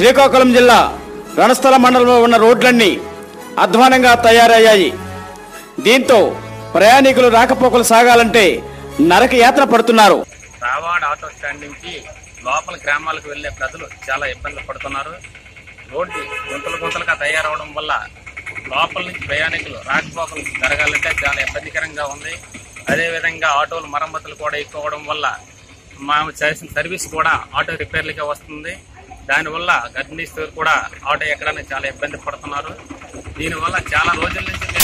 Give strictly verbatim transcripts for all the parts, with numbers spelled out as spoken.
శ్రీకాకుళం జిల్లా రణస్థల మండలంలో ఉన్న రోడ్లన్నీ అధ్వానంగా తయారయ్యాయి. దీంతో ప్రయాణికులు రాకపోకలు సాగాలంటే నరక యాత్ర పడుతున్నారు. రావాడ ఆటో స్టాండ్ నుంచి లోపల గ్రామాలకు వెళ్లే ప్రజలు చాలా ఇబ్బందులు పడుతున్నారు. రోడ్డు గుంతలు గుంతలుగా తయారవడం వల్ల లోపల నుంచి ప్రయాణికులు రాకపోకలు జరగాలంటే చాలా ఇబ్బందికరంగా ఉంది. అదేవిధంగా ఆటోలు మరమ్మతులు కూడా ఎక్కువ అవడం వల్ల మా చేసిన సర్వీస్ కూడా ఆటో రిపేర్లకే వస్తుంది. దానివల్ల గర్భిణీ స్టోర్ కూడా ఆటో ఎక్కడానికి చాలా ఇబ్బంది పడుతున్నారు. దీనివల్ల చాలా రోజుల నుంచి మేము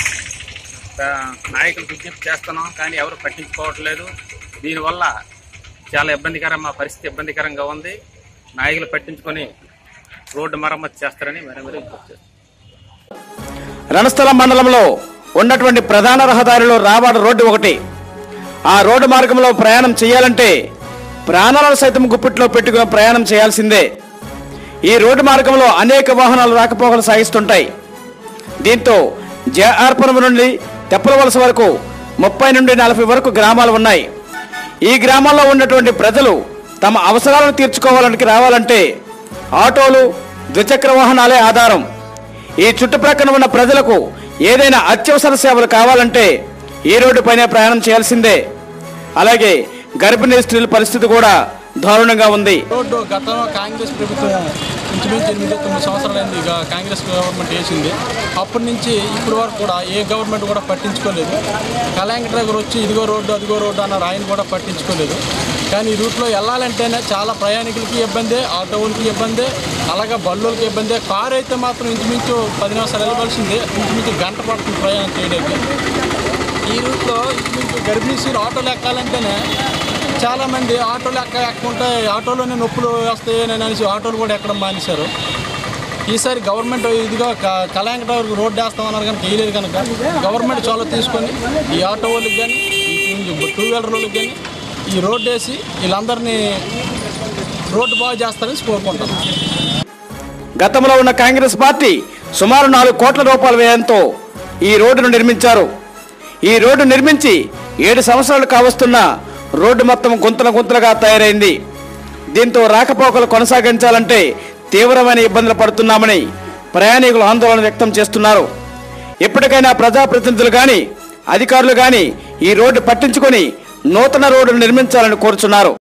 నాయకులు విజ్ఞప్తి చేస్తున్నాం, కానీ ఎవరు పట్టించుకోవట్లేదు. దీనివల్ల చాలా ఇబ్బందికరం, మా పరిస్థితి ఇబ్బందికరంగా ఉంది. నాయకులు పట్టించుకొని రోడ్డు మరమ్మతు చేస్తారని మరి మరి విజ్ఞప్తి చేస్తాం. రణస్థల మండలంలో ఉన్నటువంటి ప్రధాన రహదారిలో రావాడ రోడ్డు ఒకటి. ఆ రోడ్డు మార్గంలో ప్రయాణం చేయాలంటే ప్రాణాలను సైతం గుప్పిట్లో పెట్టుకుని ప్రయాణం చేయాల్సిందే. ఈ రోడ్డు మార్గంలో అనేక వాహనాలు రాకపోకలు సాగిస్తుంటాయి. దీంతో జేఆర్పురం నుండి తెప్పలవలస వరకు ముప్పై నుండి నలభై వరకు గ్రామాలు ఉన్నాయి. ఈ గ్రామాల్లో ఉన్నటువంటి ప్రజలు తమ అవసరాలను తీర్చుకోవాలని రావాలంటే ఆటోలు, ద్విచక్ర వాహనాలే ఆధారం. ఈ చుట్టుప్రక్కల ఉన్న ప్రజలకు ఏదైనా అత్యవసర సేవలు కావాలంటే ఈ రోడ్డు పైన ప్రయాణం చేయాల్సిందే. అలాగే గర్భిణీ స్త్రీల పరిస్థితి కూడా దారుణంగా ఉంది. రోడ్డు గతంలో కాంగ్రెస్ ప్రభుత్వం ఇంచుమించు ఎనిమిది తొమ్మిది సంవత్సరాలైంది ఇక కాంగ్రెస్ గవర్నమెంట్ వేసింది. అప్పటి నుంచి ఇప్పటి వరకు కూడా ఏ గవర్నమెంట్ కూడా పట్టించుకోలేదు. కళాంక డ్రైవర్ వచ్చి ఇదిగో రోడ్డు అదిగో రోడ్డు అన్నారు, ఆయన కూడా పట్టించుకోలేదు. కానీ ఈ రూట్లో వెళ్ళాలంటేనే చాలా ప్రయాణికులకి ఇబ్బంది, ఆటోలకి ఇబ్బంది, అలాగే బళ్ళులకి ఇబ్బంది. కారు అయితే మాత్రం ఇంచుమించు పది నిమిషాలు వెళ్ళవలసిందే, ఇంచుమించు గంట పడుతుంది ప్రయాణం చేయడానికి. ఈ రూట్లో ఇంచుమించు గర్భిణీ స్త్రీలు ఆటోలు ఎక్కాలంటేనే చాలామంది ఆటోలు ఎక్క ఎక్కుంటే ఆటోలోనే నొప్పులు వస్తాయి అని అనేసి ఆటోలు కూడా ఎక్కడం మానేశారు. ఈసారి గవర్నమెంట్ ఇదిగా కళాంక డ్రైవర్కి రోడ్డు వేస్తామన్నారు కనుక వేయలేదు కనుక గవర్నమెంట్ చొరవ తీసుకొని ఈ ఆటో వాళ్ళకి కానీ ఈ టూ వీలర్ వాళ్ళకి కానీ ఈ రోడ్డు వేసి వీళ్ళందరినీ రోడ్డు బాగు చేస్తారని కోరుకుంటాం. గతంలో ఉన్న కాంగ్రెస్ పార్టీ సుమారు నాలుగు కోట్ల రూపాయల వ్యయంతో ఈ రోడ్డును నిర్మించారు. ఈ రోడ్డు నిర్మించి ఏడు సంవత్సరాలు కావస్తున్నా రోడ్డు మొత్తం గుంతల గుంతలుగా తయారైంది. దీంతో రాకపోకలు కొనసాగించాలంటే తీవ్రమైన ఇబ్బందులు పడుతున్నామని ప్రయాణికులు ఆందోళన వ్యక్తం చేస్తున్నారు. ఎప్పటికైనా ప్రజాప్రతినిధులు కానీ అధికారులు కానీ ఈ రోడ్డు పట్టించుకొని నూతన రోడ్డును నిర్మించాలని కోరుచున్నారు.